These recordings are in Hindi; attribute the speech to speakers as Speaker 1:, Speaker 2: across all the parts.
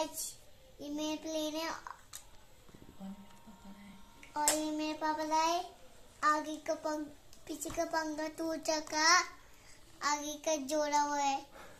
Speaker 1: गाइस, ये मेरे प्लेन है और ये मेरे पापा लाए। आगे का पंख, पीछे का पंखा टूट चुका, आगे का जोड़ा हुआ है।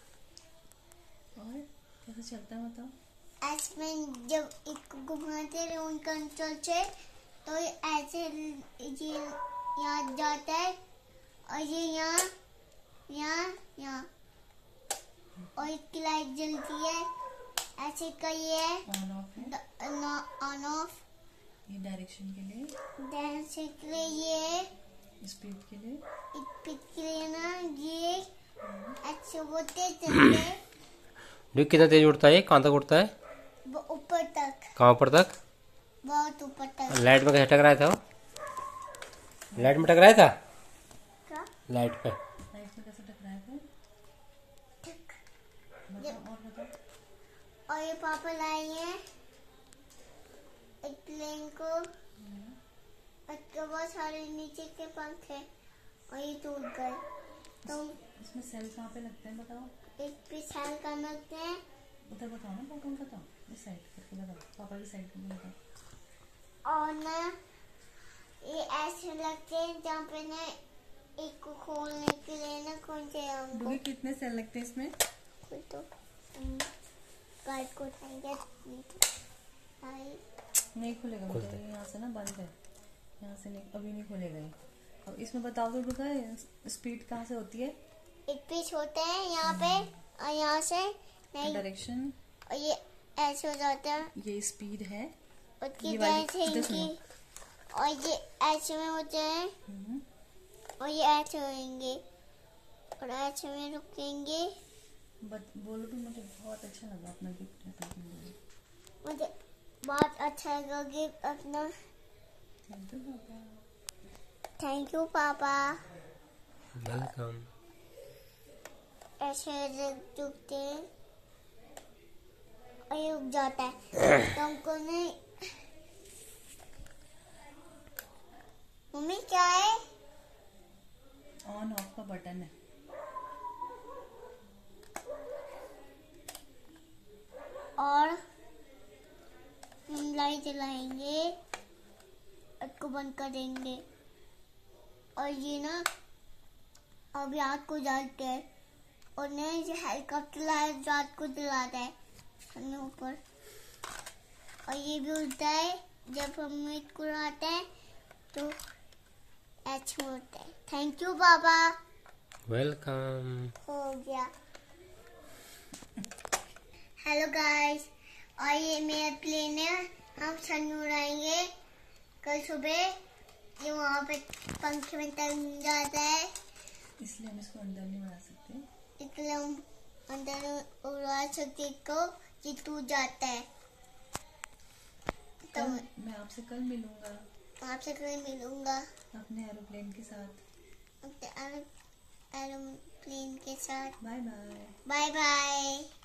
Speaker 2: और कैसे चलता है बताओ?
Speaker 1: ऐसे में जब इसको घुमाते हैं रिमोट कंट्रोल से तो ये ऐसे ये यहाँ जाता है और ये यहाँ यहाँ और इसकी लाइट जलती है। ऐसे का ये है ऑन ऑफ।
Speaker 2: ये डायरेक्शन के लिए
Speaker 1: ये है,
Speaker 2: स्पीड के लिए
Speaker 1: ना ये ऐसे होते चलते।
Speaker 3: ड्यूक कितना तेज उड़ता है? कहाँ तक उड़ता है?
Speaker 1: ऊपर तक।
Speaker 3: कहाँ ऊपर तक?
Speaker 1: बहुत ऊपर तक।
Speaker 3: लाइट में कैसे टकराया था वो? लाइट में टकराया था?
Speaker 1: क्या?
Speaker 3: लाइट पे
Speaker 2: कैसे टकराया था? बताओ और बताओ।
Speaker 1: और ये पापा लाए हैं एक प्लेन को, बहुत सारे नीचे के पंख है और ये टूट गए। तो
Speaker 2: इसमें सेल कहाँ पे लगते हैं बताओ?
Speaker 1: एक पे सेल का लगते हैं।
Speaker 2: उधर बताओ ना, पापा बताओ, इस साइड करके बताओ, पापा की साइड करके बताओ।
Speaker 1: और ना ये ऐसे लगते हैं जहाँ पे ना एक को खोलने के लिए ना कौन से हमको
Speaker 2: कितने सेल लगते हैं इसमें?
Speaker 1: तो गाइड को उठाएंगे
Speaker 2: नहीं खुलेगा बेटा, यहाँ से ना बंद है, यहाँ से नहीं, अभी नहीं खुलेगा ये। अब इसमें बताओ तो बेटा, स्पीड कहाँ से होती है?
Speaker 1: एक पीस होते हैं यहाँ पे और यहाँ से नहीं
Speaker 2: डायरेक्शन,
Speaker 1: और ये ऐसे हो जाता है।
Speaker 2: ये स्पीड है
Speaker 1: उसकी
Speaker 2: वाली,
Speaker 1: और ये ऐसे में होते हैं और ये ऐसे होंगे और ऐसे में रुकेंगे।
Speaker 2: बोलो भी, मुझे बहुत अच्छा लगा अपना गिफ्ट।
Speaker 1: मुझे बहुत अच्छा लगा गिफ्ट अपना। थैंक यू पापा।
Speaker 3: वेलकम।
Speaker 1: ऐसे रुकते हैं और ये रुक जाता है। तुमको नहीं मम्मी क्या है?
Speaker 2: ऑन ऑफ का बटन है।
Speaker 1: और हम लाइट जलाएंगे, इसको बंद करेंगे और ये ना अब रात को जलते हैं और नहीं जो हेलीकॉप्टर लाइट रात को जलाता है हमें ऊपर। और ये भी उड़ता है जब हम इसको उड़ाते हैं तो ऐसे होता है। थैंक यू पापा।
Speaker 3: वेलकम।
Speaker 1: हो गया। हेलो गाइस, और ये मेरा प्लेन है, हम सन उड़ाएंगे कल सुबह। ये वहाँ पे पंखे में टंग जाता है,
Speaker 2: इसलिए हम इसको अंदर नहीं उड़ा सकते,
Speaker 1: इसलिए हम अंदर उड़ा सकते को, ये टूट जाता है। तो
Speaker 2: मैं आपसे कल मिलूंगा,
Speaker 1: आपसे कल मिलूंगा
Speaker 2: अपने एरोप्लेन के साथ।
Speaker 1: एरोप्लेन के साथ।
Speaker 2: Bye bye.
Speaker 1: Bye bye.